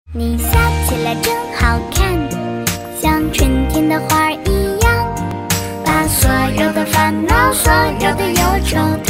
你笑起来真好看，像春天的花儿一样，把所有的烦恼、所有的忧愁